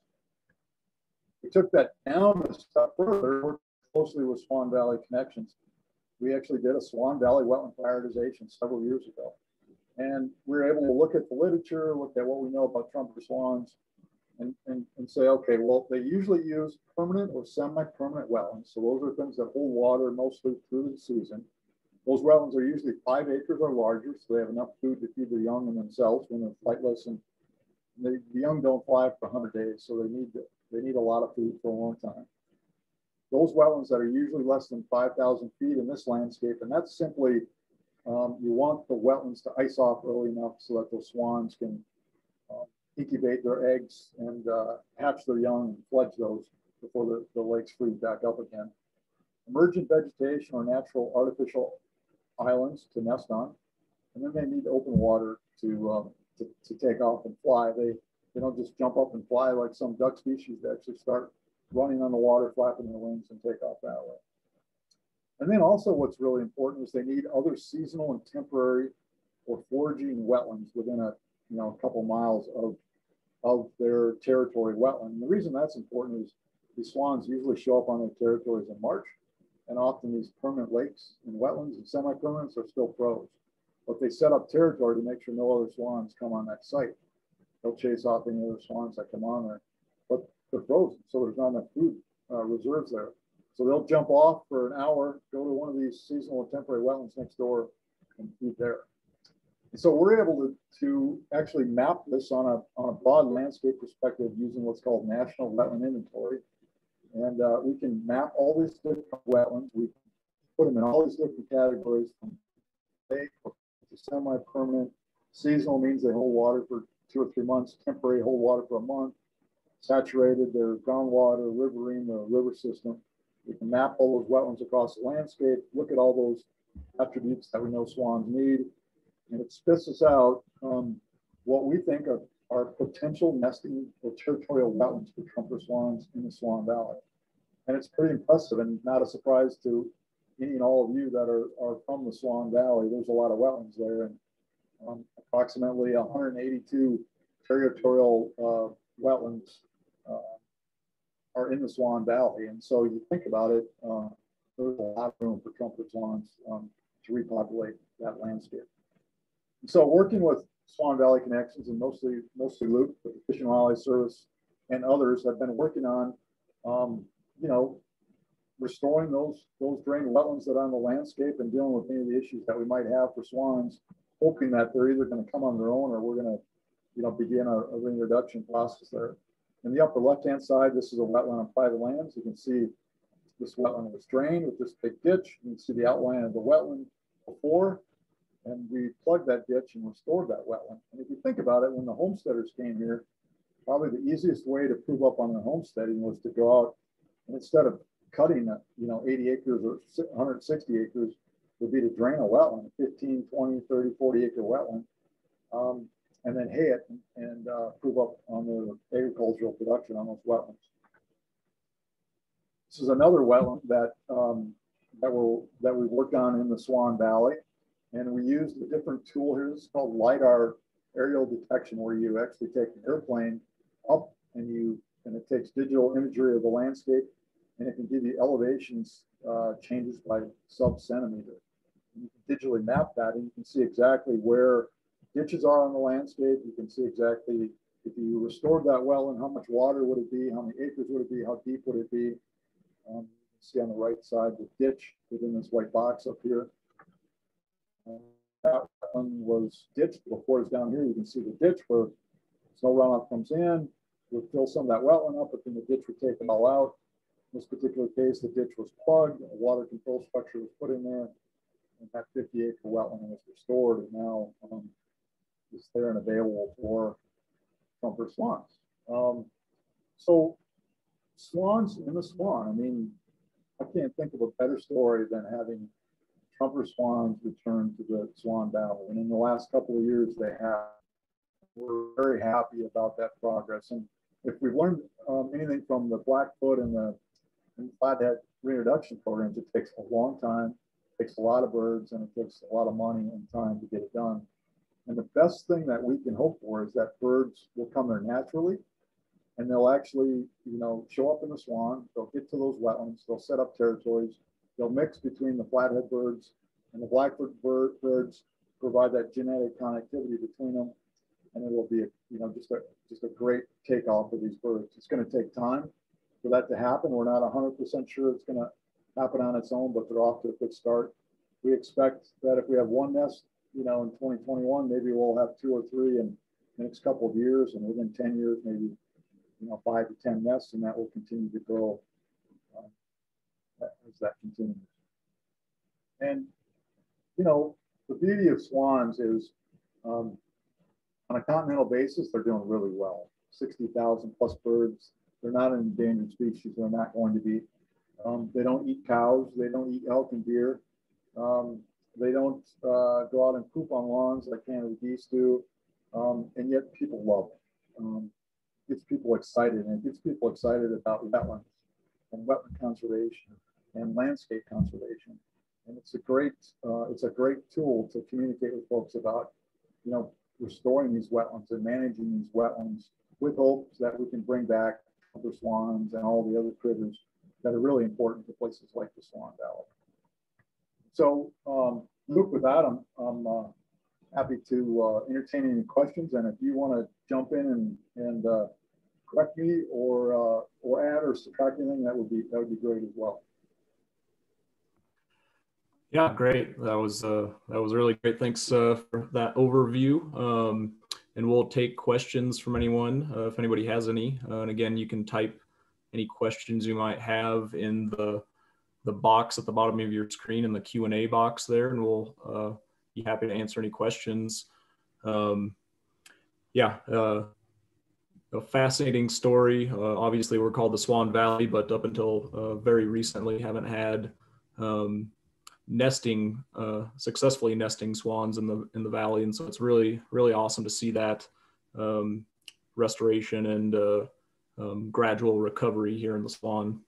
We took that down a step further, worked closely with Swan Valley Connections. We actually did a Swan Valley wetland prioritization several years ago. And we were able to look at the literature, look at what we know about trumpeter swans, and, and, and say, okay, well, they usually use permanent or semi-permanent wetlands. So those are things that hold water mostly through the season. Those wetlands are usually five acres or larger, so they have enough food to feed the young and themselves when they're flightless. And they, the young don't fly for one hundred days, so they need, to, they need a lot of food for a long time. Those wetlands that are usually less than five thousand feet in this landscape, and that's simply, um, you want the wetlands to ice off early enough so that those swans can uh, incubate their eggs and uh, hatch their young and fledge those before the, the lakes freeze back up again. Emergent vegetation or natural artificial islands to nest on, and then they need open water to, um, to, to take off and fly. They, they don't just jump up and fly like some duck species. They actually start running on the water, flapping their wings and take off that way. And then also what's really important is they need other seasonal and temporary or foraging wetlands within a you know a couple miles of of their territory wetland. And the reason that's important is these swans usually show up on their territories in March, and often these permanent lakes and wetlands and semi-permanents are still froze. But they set up territory to make sure no other swans come on that site. They'll chase off any other swans that come on there, but they're frozen, so there's not enough food uh, reserves there. So they'll jump off for an hour, go to one of these seasonal and temporary wetlands next door and feed there. And so we're able to, to actually map this on a, on a broad landscape perspective using what's called National Wetland Inventory. And uh, we can map all these different wetlands. We put them in all these different categories from lake to semi-permanent. Seasonal means they hold water for two or three months. Temporary hold water for a month. Saturated, they're groundwater, riverine, the river system. We can map all those wetlands across the landscape, look at all those attributes that we know swans need, and it spits us out um, what we think of are potential nesting or territorial wetlands for trumpeter swans in the Swan Valley. And it's pretty impressive and not a surprise to any and all of you that are, are from the Swan Valley. There's a lot of wetlands there, and um, approximately one hundred eighty-two territorial uh, wetlands uh, are in the Swan Valley. And so you think about it, uh, there's a lot of room for trumpeter swans um, to repopulate that landscape. And so working with Swan Valley Connections and mostly mostly Luke, but the Fish and Wildlife Service and others have been working on, um, you know, restoring those those drained wetlands that are on the landscape and dealing with any of the issues that we might have for swans, hoping that they're either going to come on their own or we're going to, you know, begin a, a reintroduction process there. In the upper left-hand side, this is a wetland on private lands. You can see this wetland was drained with this big ditch. You can see the outline of the wetland before. and we plugged that ditch and restored that wetland. And if you think about it, when the homesteaders came here, probably the easiest way to prove up on their homesteading was to go out and instead of cutting, a, you know, eighty acres or one hundred sixty acres, would be to drain a wetland, fifteen, twenty, thirty, forty acre wetland, um, and then hay it and, and uh, prove up on their agricultural production on those wetlands. This is another wetland that um, that we're that we worked on in the Swan Valley, and we used a different tool here. This is called LiDAR aerial detection, where you actually take an airplane up and you and it takes digital imagery of the landscape, and it can give you elevations uh, changes by sub centimeter. And you can digitally map that, and you can see exactly where ditches are on the landscape. You can see exactly if you restored that wetland, how much water would it be, how many acres would it be, how deep would it be. Um, you can see on the right side the ditch within this white box up here. Um, that one was ditched before it's down here. You can see the ditch where snow runoff comes in, would fill some of that wetland up, but then the ditch would take it all out. In this particular case, the ditch was plugged, a water control structure was put in there, and that fifty acre wetland was restored, and now um, is there and available for trumpeter swans. Um, so swans in the Swan, I mean, I can't think of a better story than having trumpeter swans return to the Swan Valley. And in the last couple of years, they have. We're very happy about that progress. And if we've learned um, anything from the Blackfoot and the, and the Flathead reintroduction programs, it takes a long time, it takes a lot of birds, and it takes a lot of money and time to get it done. And the best thing that we can hope for is that birds will come there naturally, and they'll actually, you know, show up in the Swan. They'll get to those wetlands. They'll set up territories. They'll mix between the Flathead birds and the Blackfoot bird, birds, provide that genetic connectivity between them, and it will be, a, you know, just a just a great takeoff for these birds. It's going to take time for that to happen. We're not one hundred percent sure it's going to happen on its own, but they're off to a good start. We expect that if we have one nest, you know, in twenty twenty-one, maybe we'll have two or three in the next couple of years, and within ten years, maybe, you know, five to ten nests, and that will continue to grow uh, as that continues. And, you know, the beauty of swans is um, on a continental basis, they're doing really well. sixty thousand plus birds. They're not an endangered species. They're not going to be. Um, they don't eat cows. They don't eat elk and deer. Um, they don't uh, go out and poop on lawns like Canada geese do. Um, and yet people love it. Um, it gets people excited, and it gets people excited about wetlands and wetland conservation and landscape conservation. And it's a great, uh, it's a great tool to communicate with folks about, you know, restoring these wetlands and managing these wetlands with hopes that we can bring back the swans and all the other critters that are really important to places like the Swan Valley. So, um, Luke, with that, I'm, I'm uh, happy to uh, entertain any questions. And if you want to jump in and, and uh, correct me or uh, or add or subtract anything, that would be that would be great as well. Yeah, great. That was uh, that was really great. Thanks uh, for that overview. Um, and we'll take questions from anyone uh, if anybody has any. Uh, and again, you can type any questions you might have in the the box at the bottom of your screen in the Q and A box there, and we'll uh, be happy to answer any questions. Um, yeah, uh, a fascinating story. Uh, obviously, we're called the Swan Valley, but up until uh, very recently, haven't had um, nesting, uh, successfully nesting swans in the in the valley, and so it's really really awesome to see that um, restoration and uh, um, gradual recovery here in the Swan.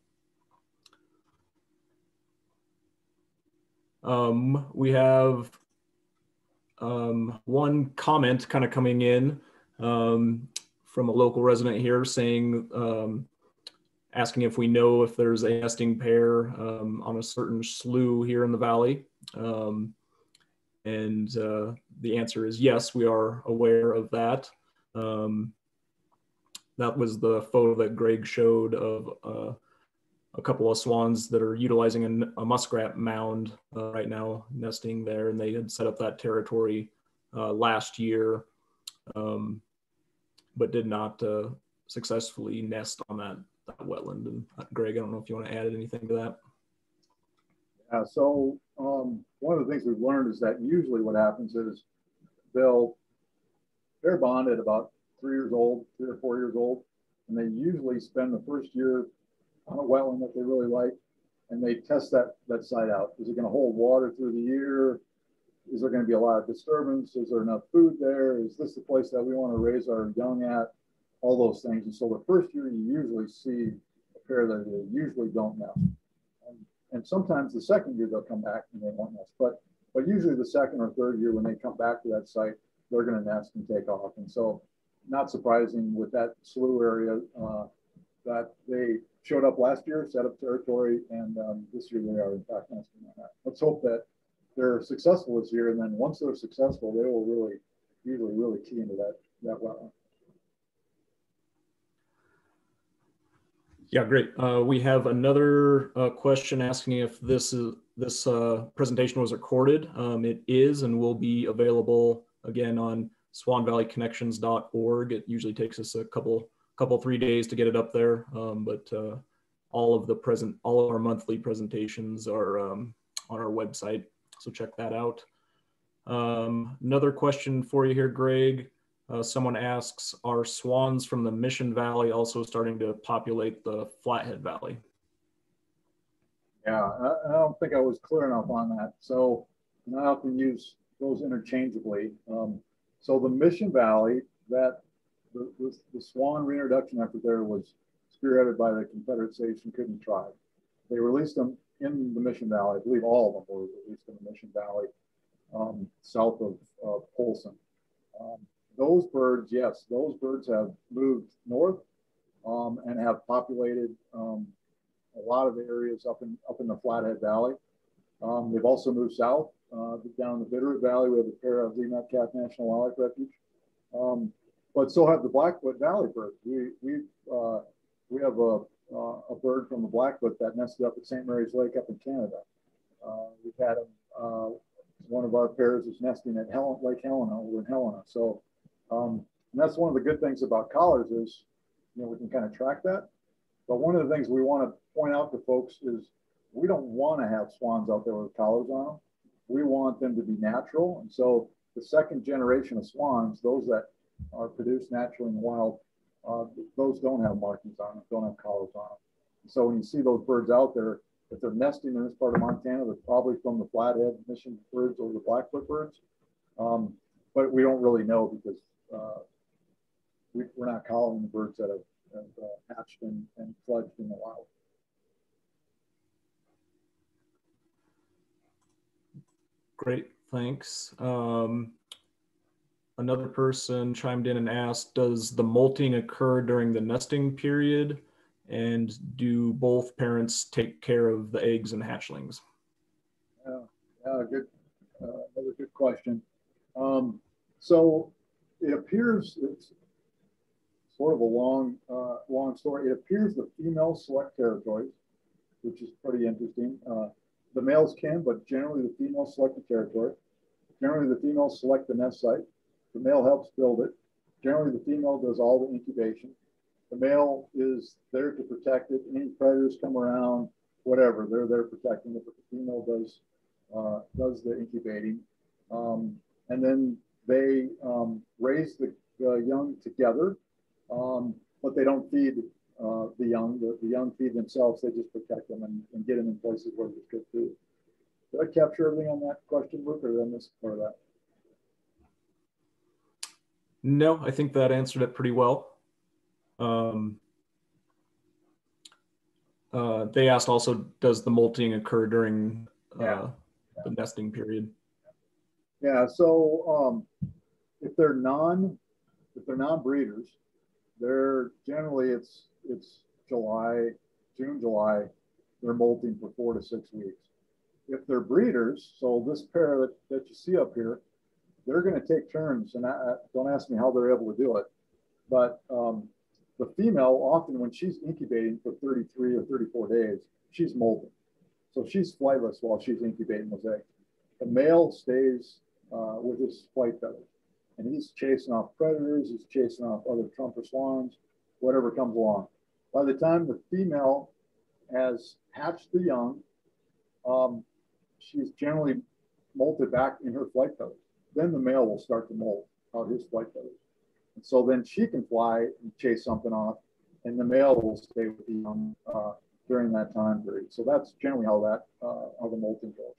Um, we have um, one comment kind of coming in um, from a local resident here saying, um, asking if we know if there's a nesting pair um, on a certain slough here in the valley. Um, and uh, the answer is yes, we are aware of that. Um, that was the photo that Greg showed of uh, a couple of swans that are utilizing a, a muskrat mound uh, right now, nesting there, and they had set up that territory uh, last year, um, but did not uh, successfully nest on that, that wetland. And uh, Greg, I don't know if you want to add anything to that. Uh, so um, one of the things we've learned is that usually what happens is they'll pair bond at about three years old, three or four years old, and they usually spend the first year on a wetland that they really like, and they test that that site out. Is it going to hold water through the year? Is there going to be a lot of disturbance? Is there enough food there? Is this the place that we want to raise our young at? All those things. And so the first year you usually see a pair that they usually don't nest. And, and sometimes the second year they'll come back and they won't nest. But but usually the second or third year when they come back to that site, they're going to nest and take off. And so not surprising with that slough area uh, that they showed up last year, set up territory, and um, this year they are in fact nesting on that. Let's hope that they're successful this year, and then once they're successful, they will really, usually really key into that, that wetland. Yeah, great. Uh, we have another uh, question asking if this is this uh, presentation was recorded. Um, it is and will be available again on swan valley connections dot org. It usually takes us a couple, couple three days to get it up there, um, but uh, all of the present, all of our monthly presentations are um, on our website, so check that out. Um, another question for you here, Greg. Uh, someone asks, are swans from the Mission Valley also starting to populate the Flathead Valley? Yeah, I, I don't think I was clear enough on that. So and I often use those interchangeably. Um, so the Mission Valley, that the, the, the swan reintroduction effort there was spearheaded by the Confederate Station Kootenai tribe. They released them in the Mission Valley. I believe all of them were released in the Mission Valley, um, south of uh, Polson. Um, Those birds, yes, those birds have moved north um, and have populated um, a lot of the areas up in up in the Flathead Valley. Um, they've also moved south uh, down in the Bitterroot Valley. We have a pair of the Metcalf National Wildlife Refuge, um, but so have the Blackfoot Valley birds. We we uh, we have a uh, a bird from the Blackfoot that nested up at Saint Mary's Lake up in Canada. Uh, we've had a, uh, one of our pairs is nesting at Helen, Lake Helena over in Helena. So. Um, and that's one of the good things about collars is, you know, we can kind of track that. But one of the things we want to point out to folks is we don't want to have swans out there with collars on them. We want them to be natural. And so the second generation of swans, those that are produced naturally in the wild, uh, those don't have markings on them, don't have collars on them. So when you see those birds out there, if they're nesting in this part of Montana, they're probably from the Flathead Mission birds or the Blackfoot birds. Um, but we don't really know because Uh, we, we're not collaring the birds that have, have uh, hatched and, and fledged in the wild. Great, thanks. Um, another person chimed in and asked, does the molting occur during the nesting period? And do both parents take care of the eggs and hatchlings? Yeah, yeah good, uh, another good question. Um, so it appears it's sort of a long, uh, long story. It appears the females select territories, which is pretty interesting. Uh, the males can, but generally the females select the territory. Generally the females select the nest site. The male helps build it. Generally the female does all the incubation. The male is there to protect it. Any predators come around, whatever, they're there protecting it, but the female does, uh, does the incubating. Um, and then they um, raise the uh, young together, um, but they don't feed uh, the young. The, the young feed themselves. They just protect them and, and get them in places where there's good food. Did I capture everything on that question, Luke, or did I miss part of that? No, I think that answered it pretty well. Um, uh, they asked also, does the molting occur during uh, yeah. the nesting period? Yeah, so um, if they're non, if they're non-breeders, they're generally it's it's July, June, July. They're molting for four to six weeks. If they're breeders, so this pair that, that you see up here, they're going to take turns, and I, I, don't ask me how they're able to do it, but um, the female often when she's incubating for thirty-three or thirty-four days, she's molting, so she's flightless while she's incubating those eggs. The male stays uh, with his flight feathers. And he's chasing off predators, he's chasing off other trumpeter swans, whatever comes along. By the time the female has hatched the young, um, she's generally molted back in her flight feathers. Then the male will start to molt out his flight feathers. And so then she can fly and chase something off, and the male will stay with the young uh, during that time period. So that's generally how that uh, how the molting goes.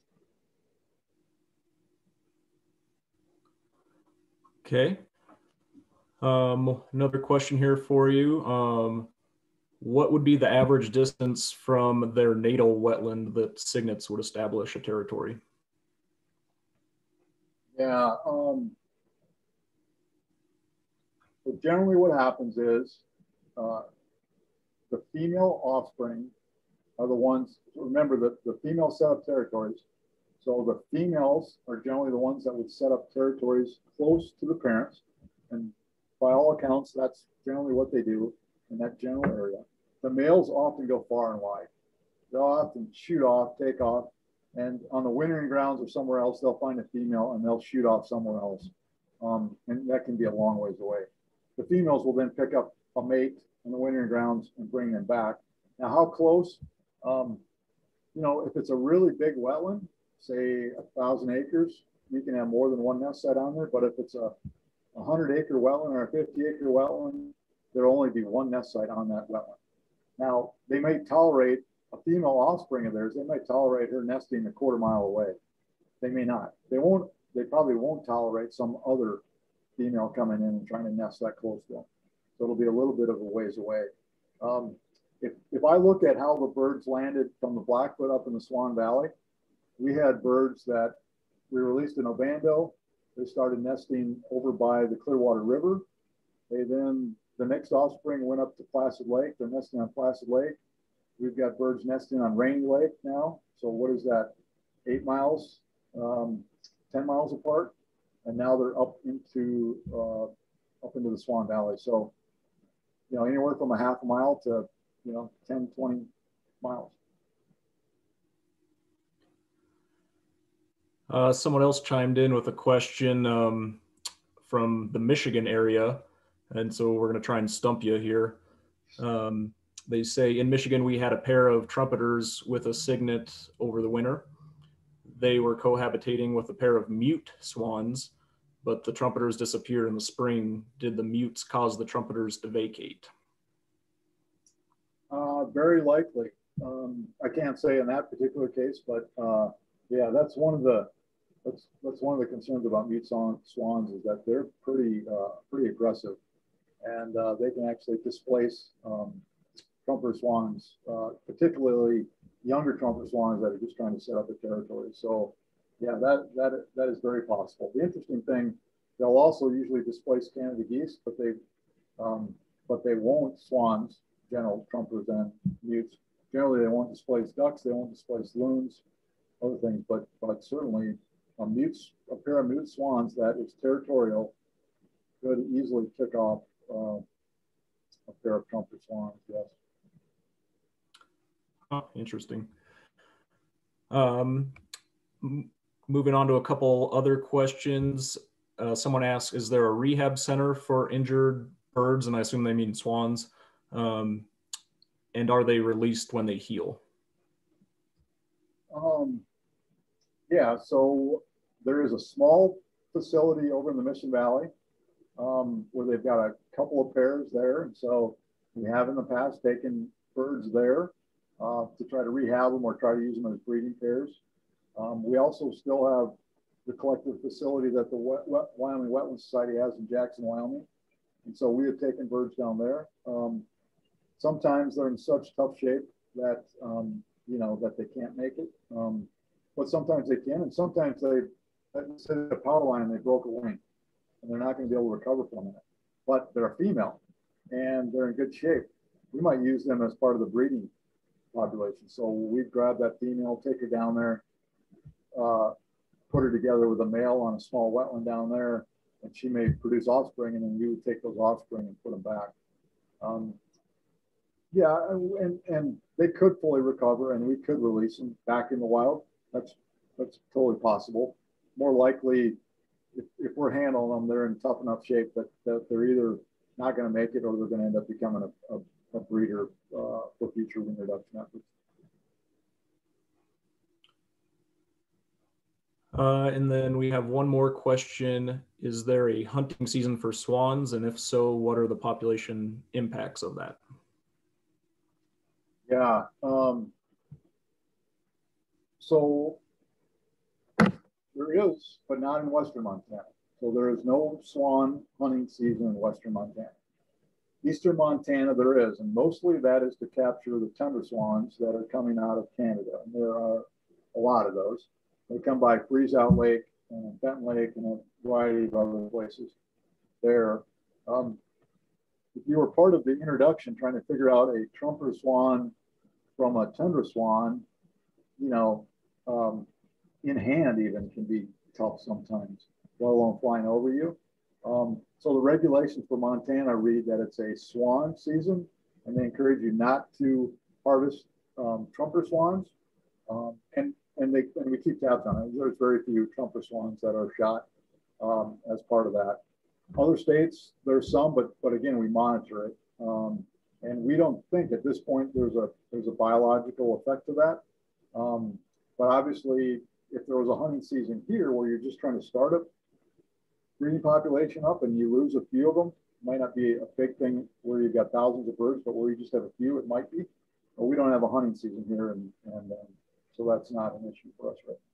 Okay. Um, another question here for you. Um, what would be the average distance from their natal wetland that cygnets would establish a territory? Yeah. Um, so generally what happens is uh, the female offspring are the ones, remember that the females set up territories. So the females are generally the ones that would set up territories close to the parents. And by all accounts, that's generally what they do in that general area. The males often go far and wide. They'll often shoot off, take off, and on the wintering grounds or somewhere else, they'll find a female and they'll shoot off somewhere else. Um, and that can be a long ways away. The females will then pick up a mate on the wintering grounds and bring them back. Now, how close? Um, you know, if it's a really big wetland, say a thousand acres, you can have more than one nest site on there. But if it's a a hundred acre wetland or a fifty acre wetland, there'll only be one nest site on that wetland. Now, they may tolerate a female offspring of theirs. They might tolerate her nesting a quarter mile away. They may not. They won't. They probably won't tolerate some other female coming in and trying to nest that close to them. So it'll be a little bit of a ways away. Um, if, if I look at how the birds landed from the Blackfoot up in the Swan Valley, we had birds that we released in Obando. They started nesting over by the Clearwater River. They then, the next offspring went up to Placid Lake. They're nesting on Placid Lake. We've got birds nesting on Rainy Lake now. So what is that? Eight miles, um, ten miles apart. And now they're up into, uh, up into the Swan Valley. So, you know, anywhere from a half a mile to, you know, ten, twenty miles. Uh, someone else chimed in with a question um, from the Michigan area. And so we're going to try and stump you here. Um, they say in Michigan, we had a pair of trumpeters with a cygnet over the winter. They were cohabitating with a pair of mute swans, but the trumpeters disappeared in the spring. Did the mutes cause the trumpeters to vacate? Uh, very likely. Um, I can't say in that particular case, but uh, yeah, that's one of the that's that's one of the concerns about mute swans is that they're pretty uh, pretty aggressive, and uh, they can actually displace um, trumpeter swans, uh, particularly younger trumpeter swans that are just trying to set up a territory. So yeah, that that that is very possible. The interesting thing, they'll also usually displace Canada geese, but they um, but they won't swans, general trumpeters and mutes. Generally, they won't displace ducks. They won't displace loons, other things. But but certainly, a mutes, a pair of mute swans that is territorial could easily kick off uh, a pair of trumpeter swans. Yes. Oh, interesting. Um, moving on to a couple other questions. Uh, someone asked, is there a rehab center for injured birds? And I assume they mean swans. Um, and are they released when they heal? Um, yeah, so there is a small facility over in the Mission Valley um, where they've got a couple of pairs there. And so we have in the past taken birds there uh, to try to rehab them or try to use them as breeding pairs. Um, we also still have the collective facility that the Wet, Wet, Wyoming Wetland Society has in Jackson, Wyoming. And so we have taken birds down there. Um, sometimes they're in such tough shape that, um, you know, that they can't make it. Um, but sometimes they can, and sometimes they, let's say a power line and they broke a wing and they're not going to be able to recover from it. But they're a female and they're in good shape. We might use them as part of the breeding population. So we grab that female, take her down there, uh, put her together with a male on a small wetland down there, and she may produce offspring, and then we would take those offspring and put them back. Um, yeah, and, and they could fully recover, and we could release them back in the wild. That's that's totally possible. More likely, if, if we're handling them, they're in tough enough shape that, that they're either not going to make it or they're going to end up becoming a, a, a breeder uh, for future reintroduction efforts. Uh, and then we have one more question. Is there a hunting season for swans? And if so, what are the population impacts of that? Yeah. Um, so there is, but not in Western Montana. So there is no swan hunting season in Western Montana. Eastern Montana there is, and mostly that is to capture the tundra swans that are coming out of Canada. And there are a lot of those. They come by Freeze Out Lake and Benton Lake and a variety of other places there. Um, if you were part of the introduction trying to figure out a trumpeter swan from a tundra swan, you know, um, in hand even can be tough sometimes, let alone flying over you. Um, so the regulations for Montana read that it's a swan season, and they encourage you not to harvest um, trumpeter swans. Um, and and they and we keep tabs on it. There's very few trumpeter swans that are shot um, as part of that. Other states, there's some, but but again, we monitor it, um, and we don't think at this point there's a there's a biological effect to that. Um, but obviously, if there was a hunting season here where you're just trying to start a breeding population up and you lose a few of them, it might not be a big thing where you've got thousands of birds, but where you just have a few, it might be. But we don't have a hunting season here, and and um, so that's not an issue for us right now.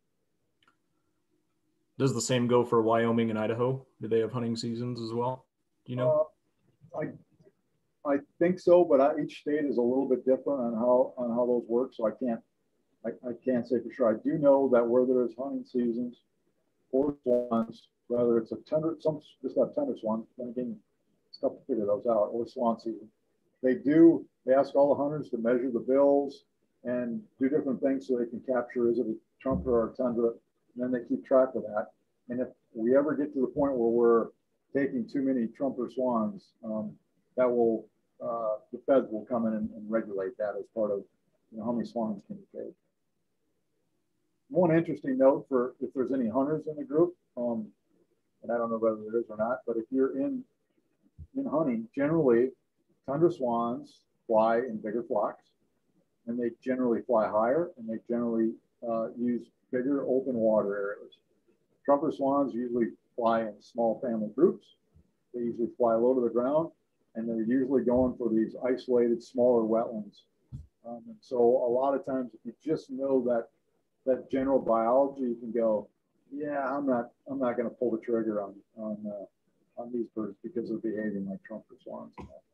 Does the same go for Wyoming and Idaho? Do they have hunting seasons as well? Do you know? Uh, I I think so, but I, each state is a little bit different on how on how those work. So I can't I, I can't say for sure. I do know that where there is hunting seasons for swans, whether it's a tundra, some just have tundra swans. Then again, it's tough to figure those out. Or swan season, they do. They ask all the hunters to measure the bills and do different things so they can capture is it a trumpeter or a tundra. And then they keep track of that. And if we ever get to the point where we're taking too many trumpeter swans, um, that will, uh, the feds will come in and, and regulate that as part of, you know, how many swans can you take. One interesting note for if there's any hunters in the group, um, and I don't know whether there is or not, but if you're in, in hunting, generally tundra swans fly in bigger flocks, and they generally fly higher, and they generally uh, use bigger open water areas. Trumpeter swans usually fly in small family groups. They usually fly low to the ground, and they're usually going for these isolated, smaller wetlands. Um, and so a lot of times, if you just know that that general biology, you can go, yeah, I'm not, I'm not going to pull the trigger on on uh, on these birds because they're behaving like trumpeter swans.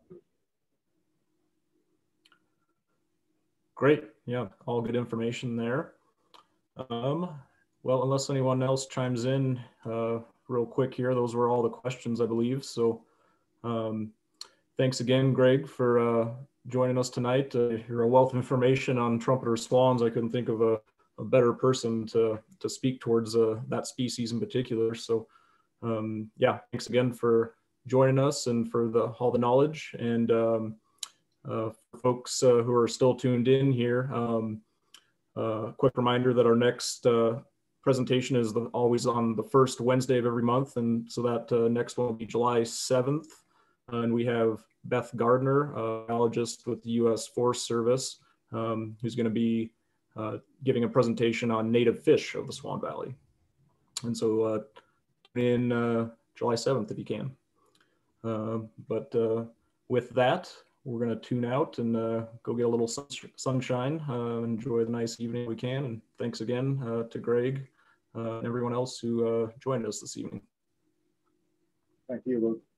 Great, yeah, all good information there. Um, well, unless anyone else chimes in uh, real quick here, those were all the questions, I believe. So um, thanks again, Greg, for uh, joining us tonight. Uh, you're a wealth of information on trumpeter swans. I couldn't think of a, a better person to, to speak towards uh, that species in particular. So um, yeah, thanks again for joining us and for the, all the knowledge. And um, uh, for folks uh, who are still tuned in here, um, uh, quick reminder that our next uh, presentation is the, always on the first Wednesday of every month. And so that uh, next one will be July seventh. Uh, and we have Beth Gardner, a biologist with the U S Forest Service, um, who's going to be uh, giving a presentation on native fish of the Swan Valley. And so uh, tune in uh, July seventh if you can. Uh, but uh, with that, we're going to tune out and uh, go get a little sun sunshine, uh, enjoy the nice evening we can. And thanks again uh, to Greg uh, and everyone else who uh, joined us this evening. Thank you, Luke.